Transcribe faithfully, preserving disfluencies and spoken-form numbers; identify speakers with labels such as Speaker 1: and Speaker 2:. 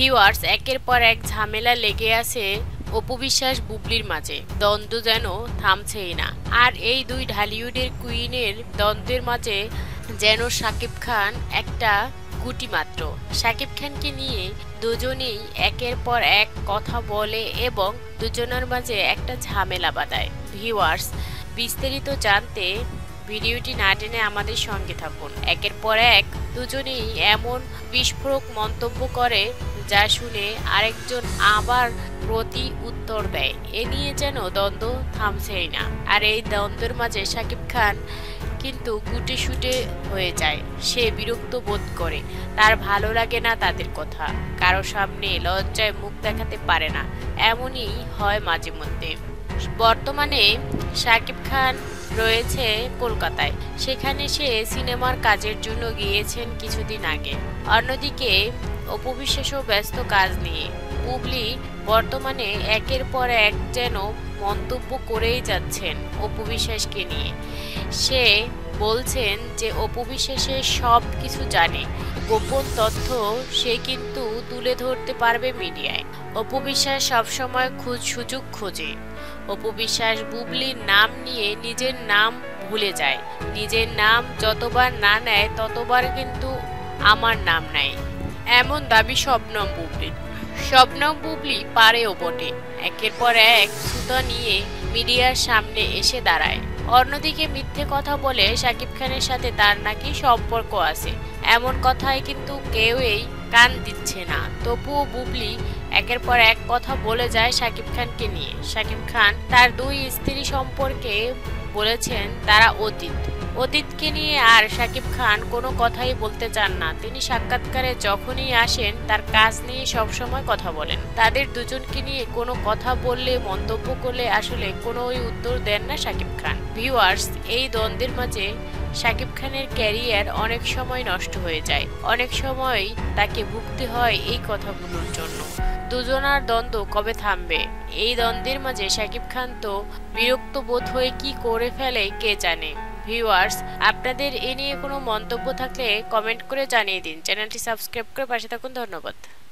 Speaker 1: Viewers, একের পর এক ঝামেলা লেগে আছে অপু বিশ্বাস বুবলির মাঝে। দ্বন্দ্ব যেন থামছেই না। আর এই দুই ঢালিউডের কুইনের দ্বন্দ্বের মাঝে যেন শাকিব খান একটা গুটি মাত্র। শাকিব খানকে নিয়ে দুজনেই একের পর এক কথা বলে এবং দুজনের মাঝে একটা ঝামেলা বাঁধায়। ভিউয়ার্স, বিস্তারিত জানতে ভিডিওটি না টেনে আমাদের সঙ্গে থাকুন। একের পর এক দুজনেই এমন বিস্ফোরক মন্তব্য করে যা শুনে আরেকজন আবার প্রতি উত্তর দেয়। এ নিয়ে যেন দ্বন্দ্ব থামছেই না। আর এই দ্বন্দ্বের মাঝে শাকিব খান কিন্তু গুটে শুটে হয়ে যায়। সে বিরক্ত বোধ করে, তার ভালো লাগে না তাদের কথা, কারো সামনে লজ্জায় মুখ দেখাতে পারে না। এমনই হয় মাঝে মধ্যে। বর্তমানে শাকিব খান রয়েছে কলকাতায়। সেখানে সে সিনেমার কাজের জন্য গিয়েছেন কিছুদিন আগে। অন্যদিকে অপু বিশ্বাসও ব্যস্ত কাজ নিয়ে। বুবলি বর্তমানে একের পর এক যেন মন্তব্য করেই যাচ্ছেন অপু বিশ্বাসকে নিয়ে। সে বলছেন যে অপু বিশ্বাসের সব কিছু জানে, গোপন তথ্য সে কিন্তু তুলে ধরতে পারবে মিডিয়ায়। অপু বিশ্বাস সবসময় খুঁজ সুযোগ খোঁজে। অপু বিশ্বাস বুবলির নাম নিয়ে নিজের নাম ভুলে যায়। নিজের নাম যতবার না নেয় ততবার কিন্তু আমার নাম নেয়, এমন দাবি শবনম বুবলির। শবনম বুবলি পারেও বটে, একের পর এক সুতা নিয়ে মিডিয়ার সামনে এসে দাঁড়ায়। অন্যদিকে মিথ্যে কথা বলে শাকিব খানের সাথে তার নাকি সম্পর্ক আছে, এমন কথায় কিন্তু কেউই কান দিচ্ছে না। তবুও বুবলি একের পর এক কথা বলে যায় শাকিব খানকে নিয়ে। শাকিব খান তার দুই স্ত্রী সম্পর্কে বলেছেন তারা অতীত। অতীতকে নিয়ে আর শাকিব খান কোনো কথাই বলতে চান না। তিনি সাক্ষাৎকারে যখনই আসেন তার কাজ নিয়ে সবসময় কথা বলেন। তাদের দুজনকে নিয়ে কোনো কথা বললে, মন্তব্য করলে আসলে কোনোই উত্তর দেন না শাকিব খান। ভিউয়ার্স, এই দ্বন্দ্বের মাঝে শাকিব খানের ক্যারিয়ার অনেক সময় নষ্ট হয়ে যায়। অনেক সময় তাকে ভুগতে হয় এই কথাগুলোর জন্য। দুজনার দ্বন্দ্ব কবে থামবে? এই দ্বন্দ্বের মাঝে শাকিব খান তো বিরক্ত বোধ হয়ে কি করে ফেলে কে জানে। ভিউয়ার্স, আপনাদের এ নিয়ে কোনো মন্তব্য থাকলে কমেন্ট করে জানিয়ে দিন। চ্যানেলটি সাবস্ক্রাইব করে পাশে থাকুন। ধন্যবাদ।